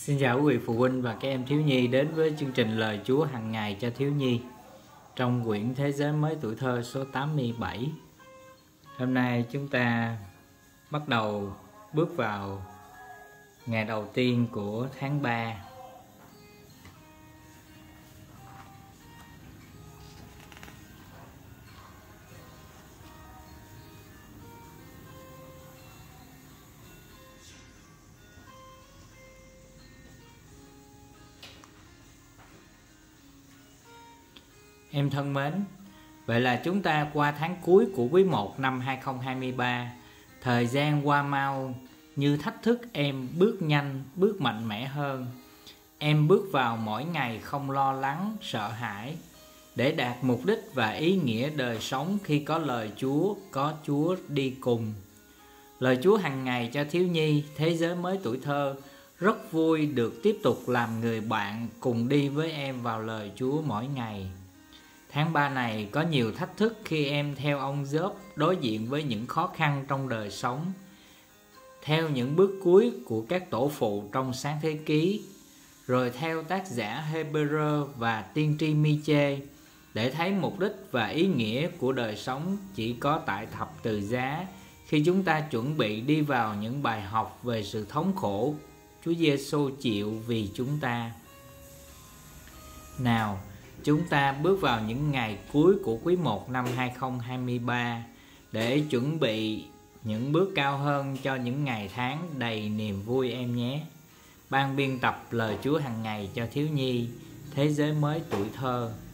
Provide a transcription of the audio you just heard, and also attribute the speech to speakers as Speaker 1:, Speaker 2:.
Speaker 1: Xin chào quý vị phụ huynh và các em thiếu nhi đến với chương trình Lời Chúa hàng ngày cho thiếu nhi trong quyển Thế giới mới tuổi thơ số 87. Hôm nay chúng ta bắt đầu bước vào ngày đầu tiên của tháng 3. Em thân mến, vậy là chúng ta qua tháng cuối của quý 1 năm 2023. Thời gian qua mau như thách thức em bước nhanh, bước mạnh mẽ hơn. Em bước vào mỗi ngày không lo lắng, sợ hãi để đạt mục đích và ý nghĩa đời sống khi có lời Chúa, có Chúa đi cùng. Lời Chúa hàng ngày cho thiếu nhi, thế giới mới tuổi thơ rất vui được tiếp tục làm người bạn cùng đi với em vào lời Chúa mỗi ngày. Tháng 3 này có nhiều thách thức khi em theo ông Job đối diện với những khó khăn trong đời sống. Theo những bước cuối của các tổ phụ trong Sáng Thế Ký, rồi theo tác giả Hebrew và tiên tri Mi-chê để thấy mục đích và ý nghĩa của đời sống chỉ có tại thập tự giá khi chúng ta chuẩn bị đi vào những bài học về sự thống khổ Chúa Giêsu chịu vì chúng ta. Nào, chúng ta bước vào những ngày cuối của quý 1 năm 2023 để chuẩn bị những bước cao hơn cho những ngày tháng đầy niềm vui em nhé. Ban biên tập Lời Chúa hàng ngày cho thiếu nhi, thế giới mới tuổi thơ.